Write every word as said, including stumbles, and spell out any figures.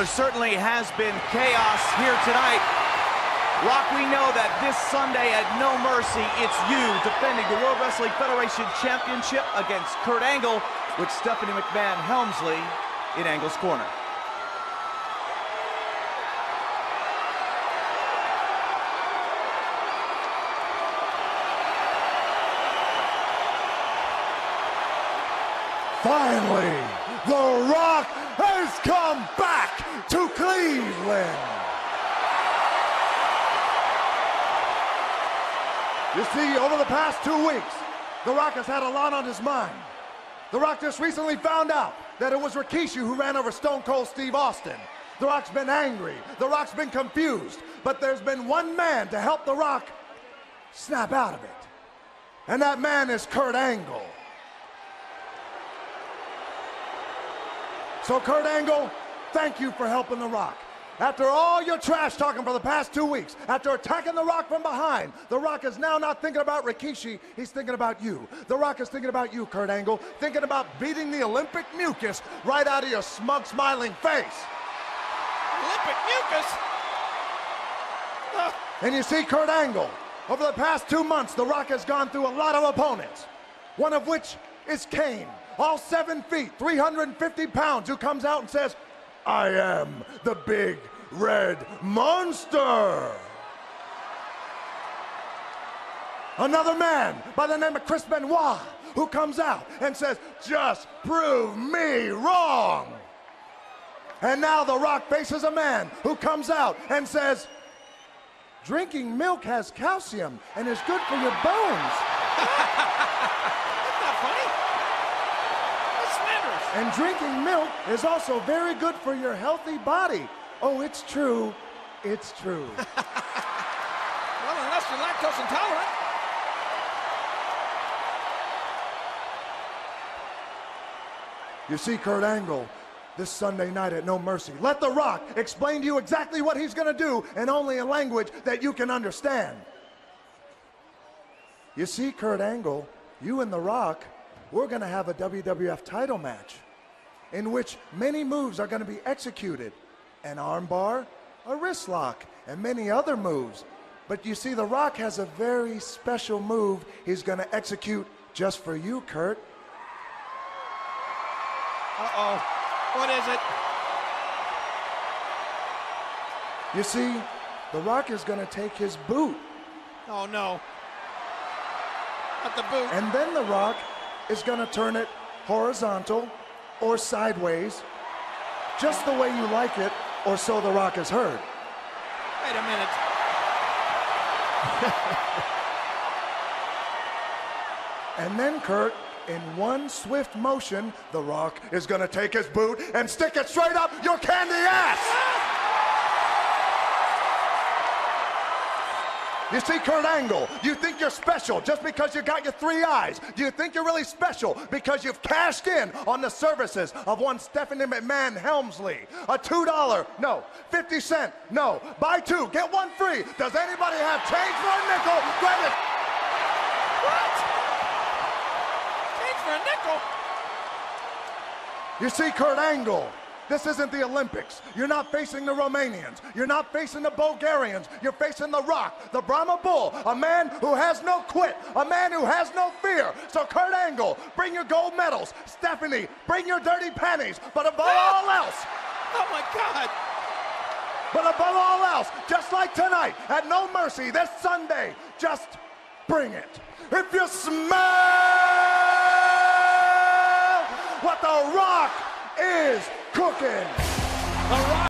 there certainly has been chaos here tonight. Rock, we know that this Sunday at No Mercy, it's you defending the World Wrestling Federation Championship against Kurt Angle with Stephanie McMahon Helmsley in Angle's corner. Finally, The Rock has come back to Cleveland. You see, over the past two weeks, The Rock has had a lot on his mind. The Rock just recently found out that it was Rikishi who ran over Stone Cold Steve Austin. The Rock's been angry. The Rock's been confused. But there's been one man to help The Rock snap out of it. And that man is Kurt Angle. So Kurt Angle, thank you for helping The Rock. After all your trash talking for the past two weeks, after attacking The Rock from behind, The Rock is now not thinking about Rikishi, he's thinking about you. The Rock is thinking about you, Kurt Angle, thinking about beating the Olympic mucus right out of your smug, smiling face. Olympic mucus? Uh. And you see, Kurt Angle, over the past two months, The Rock has gone through a lot of opponents, one of which is Kane. All seven feet, three hundred fifty pounds, who comes out and says, I am the big red monster. Another man by the name of Chris Benoit, who comes out and says, just prove me wrong. And now The Rock faces a man who comes out and says, drinking milk has calcium and is good for your bones. That's not funny. And drinking milk is also very good for your healthy body. Oh, it's true. It's true. Well, unless you're lactose intolerant. You see, Kurt Angle, this Sunday night at No Mercy, let The Rock explain to you exactly what he's going to do, and only in language that you can understand. You see, Kurt Angle, you and The Rock, we're going to have a W W F title match in which many moves are going to be executed. An armbar, a wrist lock, and many other moves. But you see, The Rock has a very special move he's going to execute just for you, Kurt. Uh-oh. What is it? You see, The Rock is going to take his boot. Oh, no. Not the boot. And then The Rock is going to turn it horizontal or sideways, just the way you like it, or so The Rock has heard. Wait a minute. And then, Kurt, in one swift motion, The Rock is going to take his boot and stick it straight up your candy ass! You see, Kurt Angle, you think you're special just because you got your three eyes. Do you think you're really special because you've cashed in on the services of one Stephanie McMahon Helmsley? A two dollar, no. fifty cent, no. Buy two, get one free. Does anybody have change for a nickel? Grab it. What? Change for a nickel? You see, Kurt Angle, this isn't the Olympics. You're not facing the Romanians. You're not facing the Bulgarians. You're facing The Rock, the Brahma Bull, a man who has no quit, a man who has no fear. So Kurt Angle, bring your gold medals. Stephanie, bring your dirty panties. But above all else, oh my God. but above all else, just like tonight at No Mercy this Sunday, just bring it. If you smell what The Rock is cooking. The Rock.